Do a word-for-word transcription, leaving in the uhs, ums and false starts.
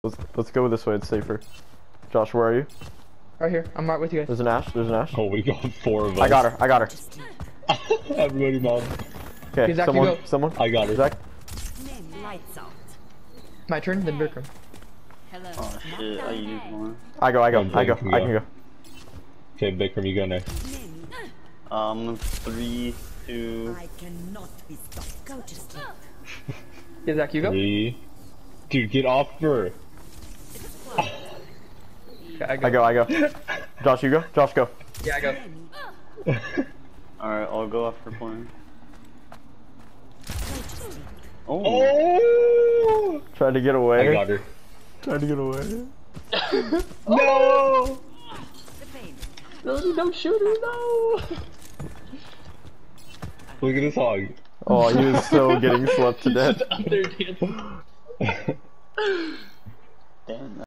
Let's let's go this way. It's safer. Josh, where are you? Right here. I'm right with you guys. There's an Ash. There's an Ash. Oh, we got four of us. I got her. I got her. Everybody, mom. Okay, Zach, someone, you go. someone. I got her. Zach. Lights out. My turn, then Bikram. Hello. Oh shit, I used one. I go. I go. Come, I go. Blake, I you can go. go. Okay, Bikram, you go next. Um, three, two. I cannot be stopped. Go to sleep. Yeah, Zach, you go. Three. Dude, get off her. Okay, I go. I go. I go. Josh, you go. Josh, go. Yeah, I go. Alright, I'll go after point. Oh. Oh! Tried to get away. I got her. Tried to get away. No! No, don't shoot her, no! Look at this hog. Oh, he was so getting slept to death. Up there dancing. Damn.